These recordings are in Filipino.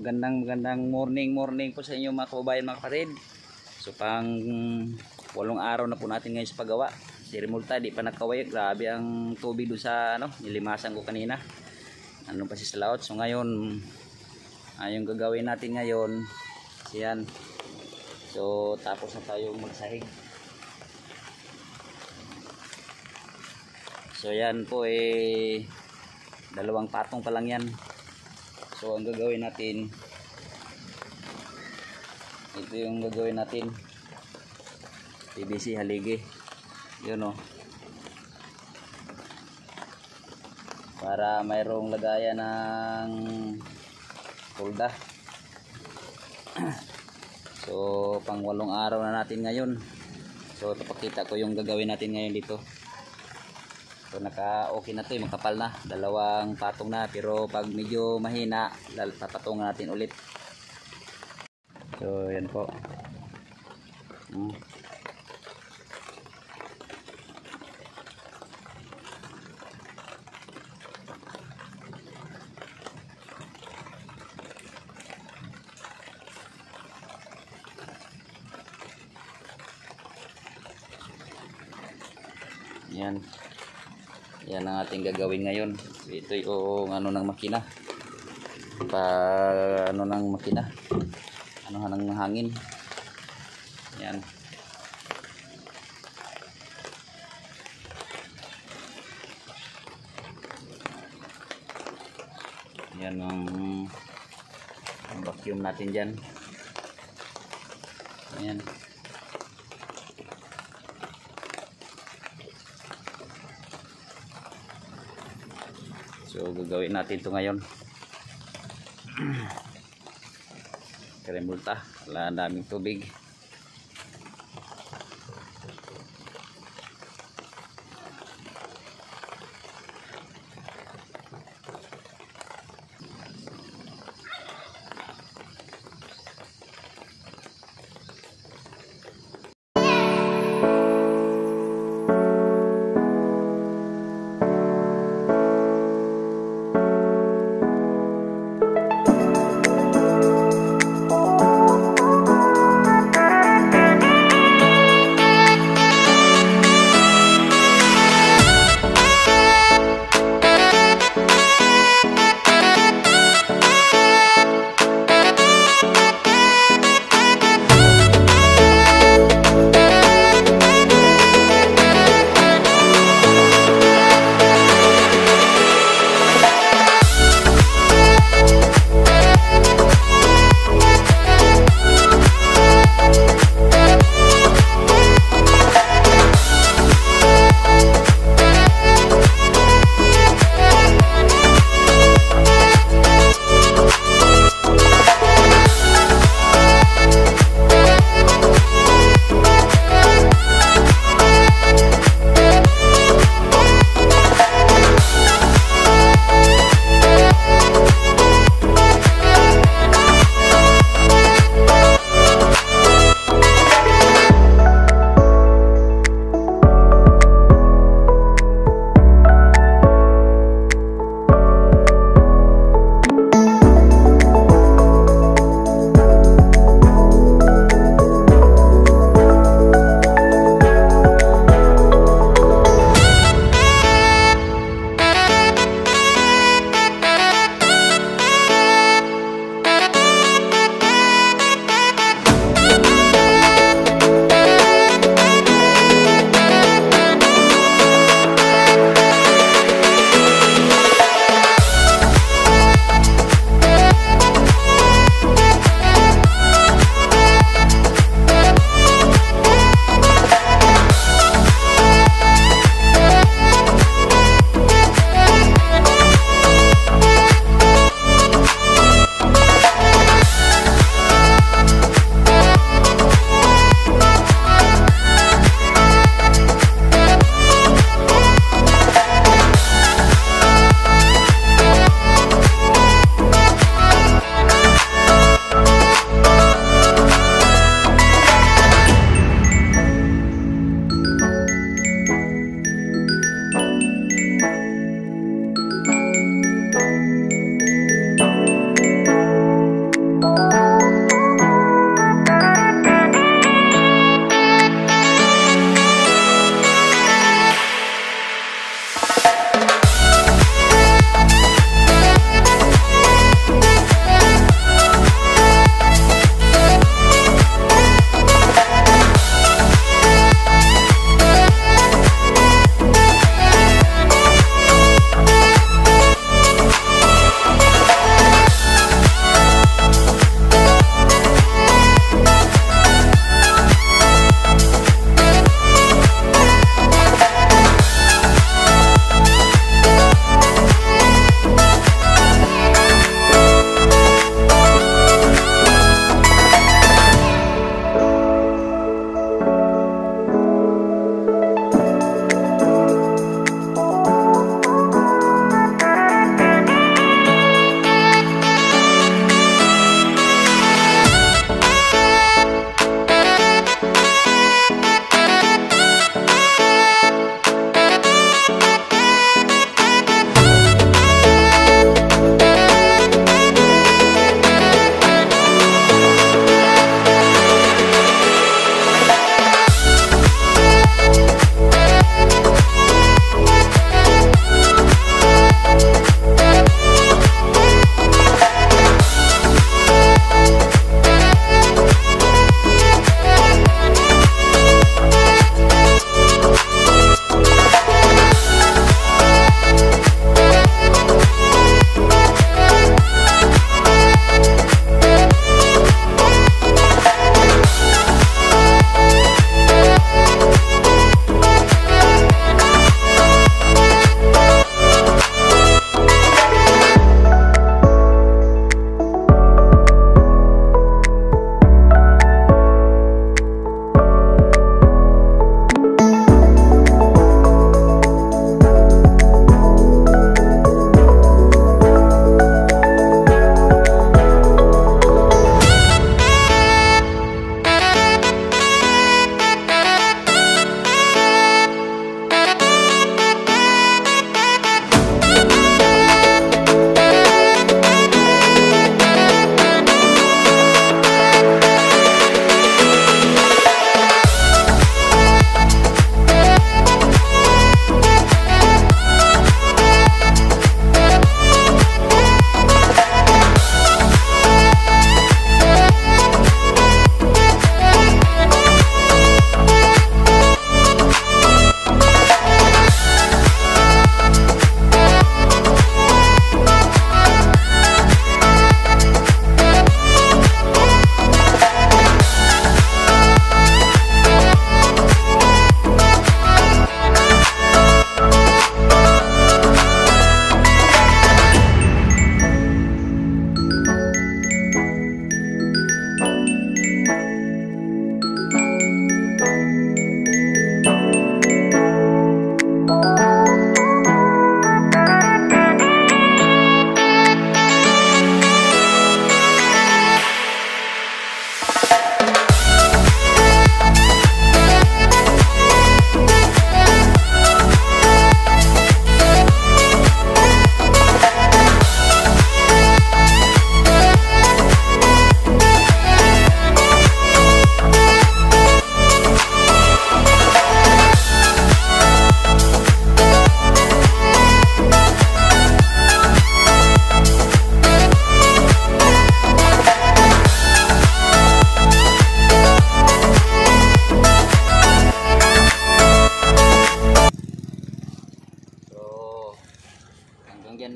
magandang morning po sa inyo mga kababayan, mga kapatid. So pang 8 araw na po natin ngayon sa paggawa. Si Remulta di pa nakaway, grabe ang tubig doon sa nilimasan ko kanina. Ano pa si sa laot. So ngayon yung gagawin natin ngayon, yan. So tapos na tayo magsahig. So yan po 2 patong pa lang yan. So ang gagawin natin, ito yung gagawin natin, PVC haligi, yun para mayroong lagayan ng pulda. So pang 8 araw na natin ngayon. So papakita ko yung gagawin natin ngayon dito. So naka-okay na to, makapal na, 2 patong na, pero pag medyo mahina papatungan natin ulit. So yan po. Yan ang ating gagawin ngayon. Ito yung ng makina. Ng makina. Ng hangin. Yan. Yan ang vacuum natin dyan. Yan. So gagawin natin ito ngayon. Remulta, wala daming tubig.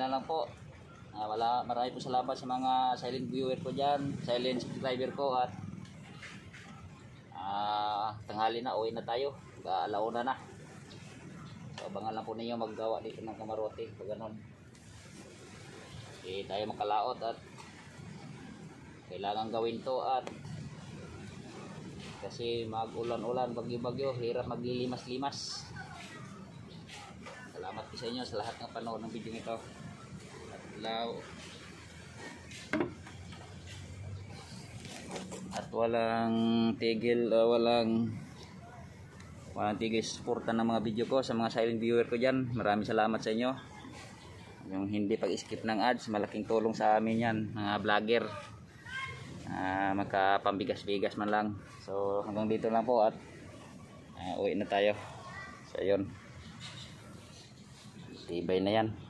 na lang po. Marami po salamat sa mga silent viewer ko dyan, silent subscriber ko, at tanghali na, uwi na tayo, alauna na. So abangan lang po ninyo maggawa dito ng kamarote pag ganon. Tayo makalaot at kailangan gawin to, at kasi mag-ulan-ulan, bagyo-bagyo, hirap maglilimas-limas. Salamat po sa inyo sa lahat ng panood ng video nito. At walang tigil, walang tigil suporta ng mga video ko sa mga silent viewer ko dyan. Maraming salamat sa inyo. Yung hindi pag-skip ng ads, malaking tulong sa amin yan, mga vlogger. Makapambigas-bigas man lang. So hanggang dito lang po, at uwi na tayo. So yun, tibay na yan.